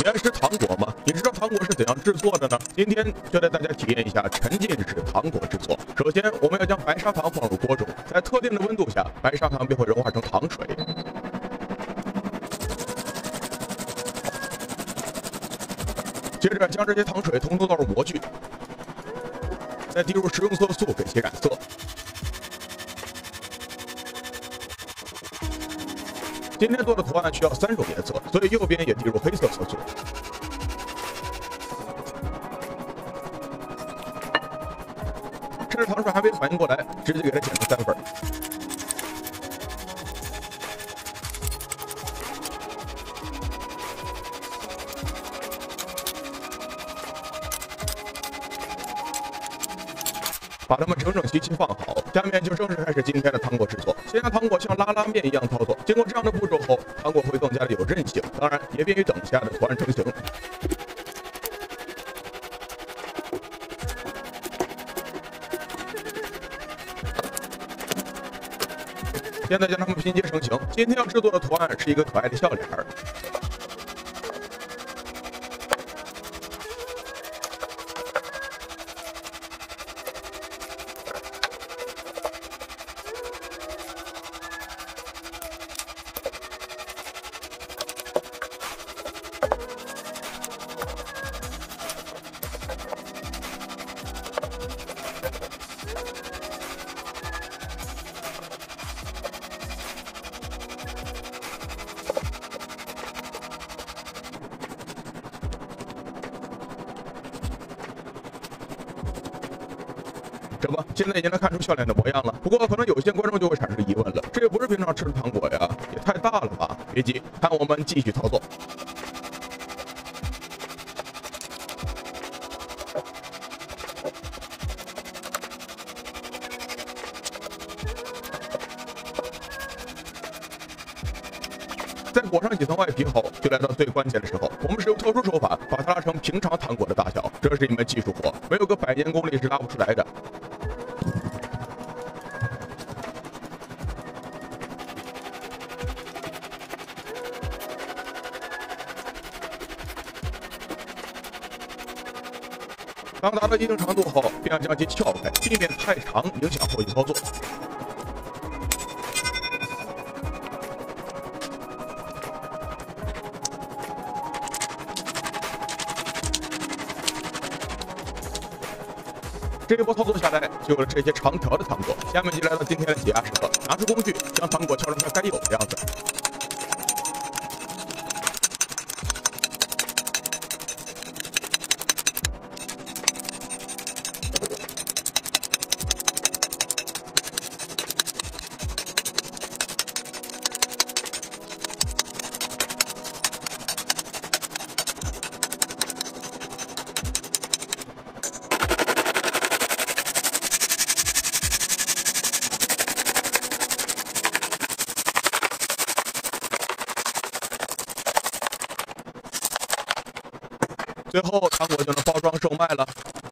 原始糖果吗？你知道糖果是怎样制作的呢？今天就带大家体验一下沉浸式糖果制作。首先，我们要将白砂糖放入锅中，在特定的温度下，白砂糖便会融化成糖水。接着将这些糖水统统倒入模具，再滴入食用色素给其染色。今天做的图案需要3种颜色，所以右边也滴入黑色色素。趁着糖水还没反应过来，直接给它剪成3份。把它们整整齐齐放好，下面就正式开始今天的糖果制作。先将糖果像拉面一样操作，经过这样的步骤后，糖果会更加的有韧性，当然也便于等下的图案成型。现在将它们拼接成型。今天要制作的图案是一个可爱的笑脸儿。这不，现在已经能看出笑脸的模样了。不过，可能有些观众就会产生疑问了：这也不是平常吃的糖果呀，也太大了吧？别急，看我们继续操作。在裹上几层外皮后，就来到最关键的时候。我们使用特殊手法把它拉成平常糖果的大小，这是一门技术活，没有个100年功力是拉不出来的。当达到一定长度后，便要将其撬开，避免太长影响后续操作。这一波操作下来，就有了这些长条的糖果。下面就来到今天的解压时刻，拿出工具，将糖果敲成它该有的样子。最后，糖果就能包装售卖了。